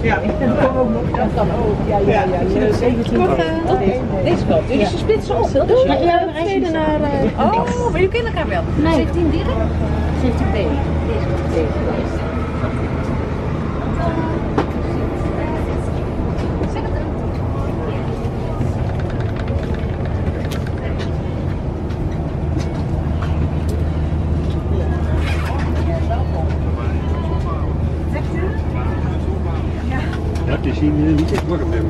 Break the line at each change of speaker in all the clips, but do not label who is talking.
Ja, dat kan ook nog. Dat kan ook. Ja. 17. Deze kant. Dus je splitsen op.
Ja, we rijden naar...
Oh, maar je kent elkaar wel.
Nee.
17 direct? 17 B. Deze.
Ja, het is hier niet echt warm meer.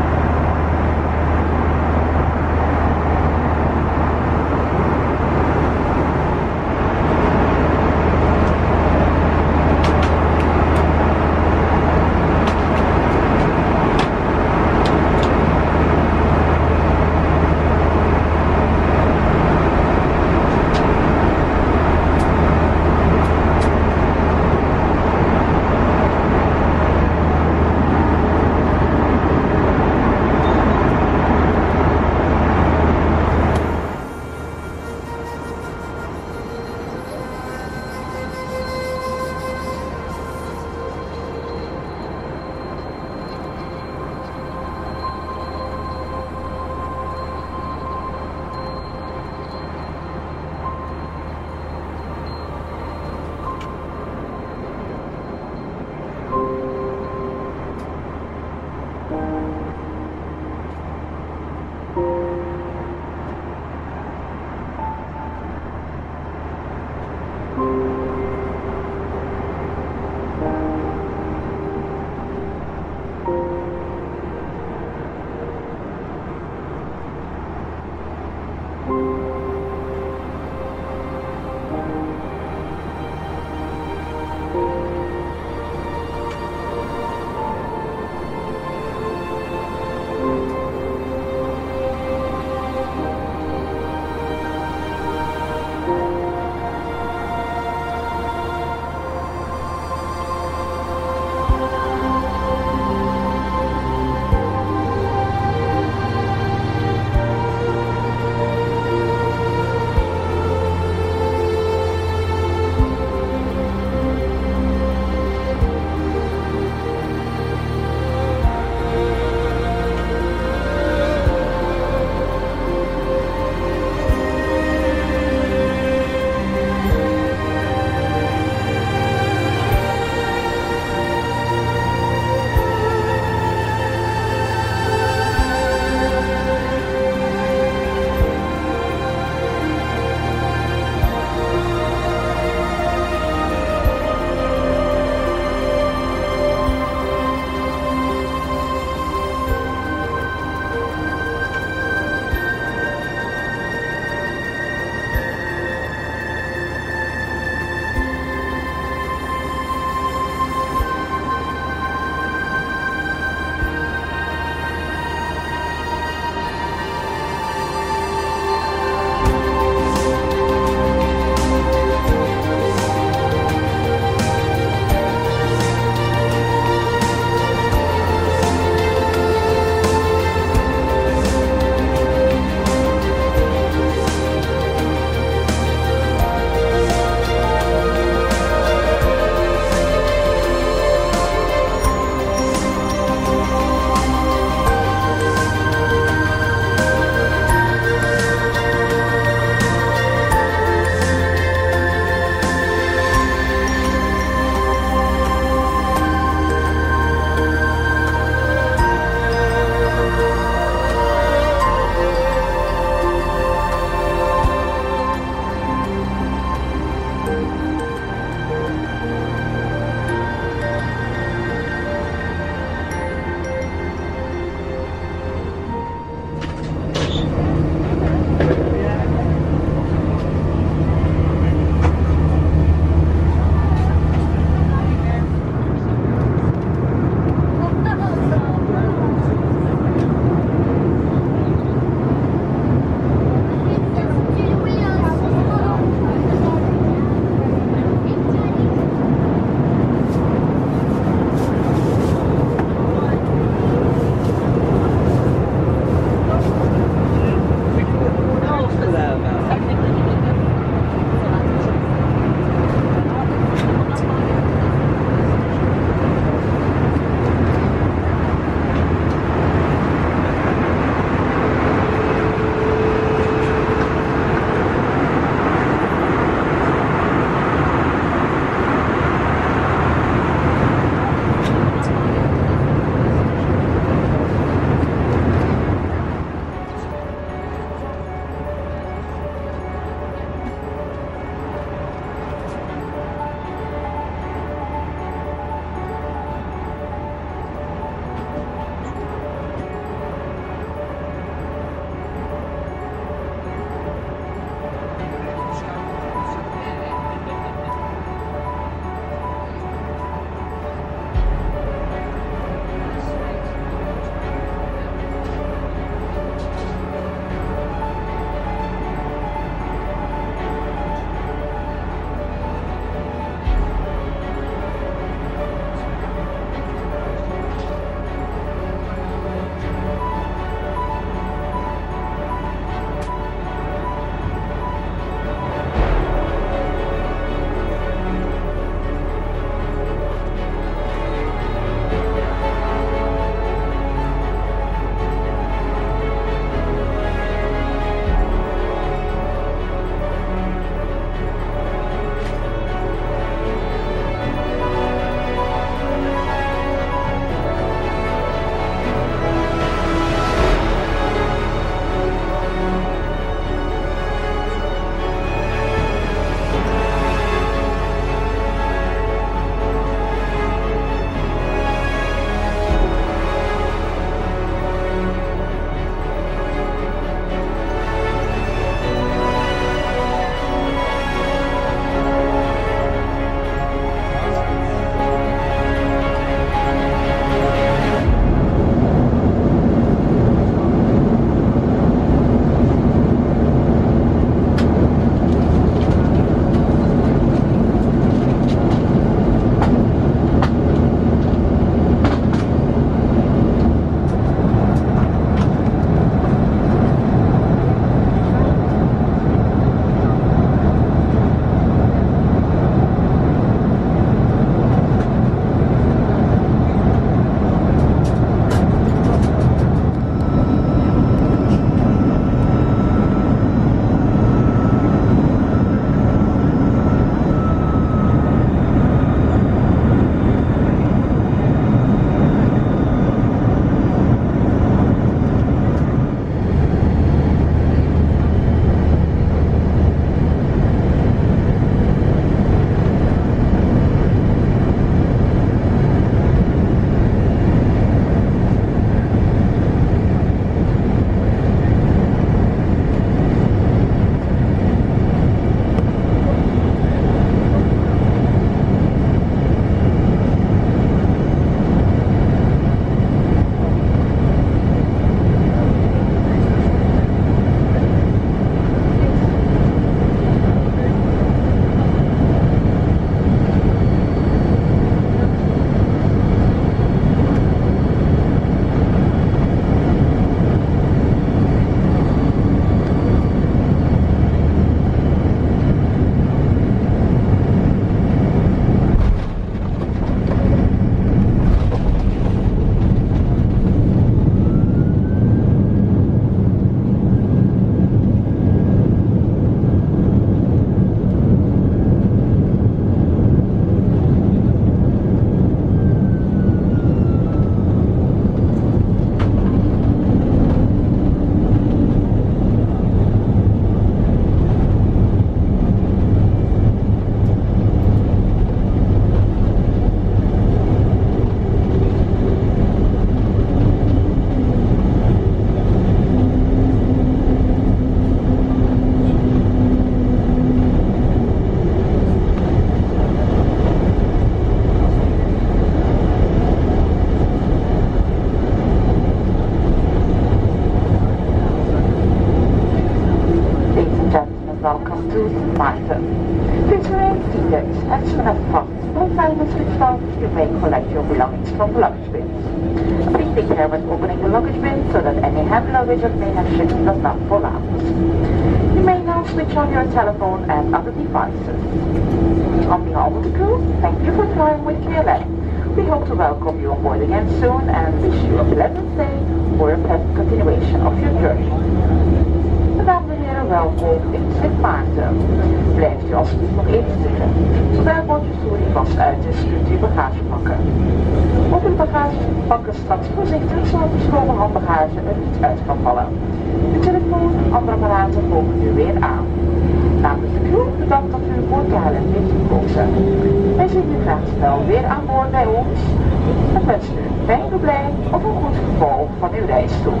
to St Maarten. Please arrange tickets as soon as possible. By 5 minutes before you may collect your belongings from the luggage bins. Please take care when opening the luggage bin so that any heavy luggage that may have shipped does not fall out. You may now switch on your telephone and other devices. On behalf of the crew, thank you for flying with KLM. We hope to welcome you on board again soon and wish you a pleasant day or a pleasant continuation of your journey. Dames en heren, welkom in St Maarten. Blijft u alsjeblieft nog even zitten. Zodra bootjesstoring vast uit is, kunt u uw bagage pakken. Open de bagagebakken straks voorzichtig, zodat de schone handbagage er niet uit kan vallen. De telefoon en andere apparaten komen nu weer aan. Namens de crew bedankt dat u voor KLM heeft gekozen. Wij zien u graag snel weer aan boord bij ons en wensen u een fijn verblijf of een goed vervolg van uw reis toe.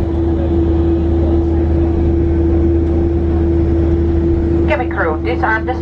Cabin crew, disarm the